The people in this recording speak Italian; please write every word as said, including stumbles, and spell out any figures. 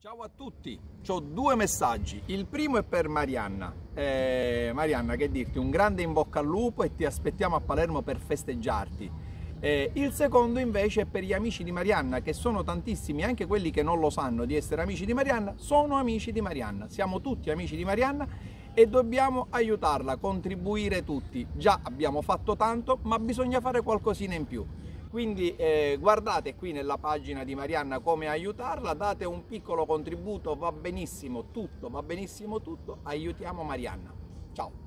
Ciao a tutti, ho due messaggi. Il primo è per Marianna. Eh, Marianna, che dirti, un grande in bocca al lupo e ti aspettiamo a Palermo per festeggiarti. Eh, il secondo invece è per gli amici di Marianna, che sono tantissimi, anche quelli che non lo sanno di essere amici di Marianna, sono amici di Marianna. Siamo tutti amici di Marianna e dobbiamo aiutarla, contribuire tutti. Già abbiamo fatto tanto, ma bisogna fare qualcosina in più. Quindi eh, guardate qui nella pagina di Marianna come aiutarla, date un piccolo contributo, va benissimo tutto, va benissimo tutto, aiutiamo Marianna. Ciao!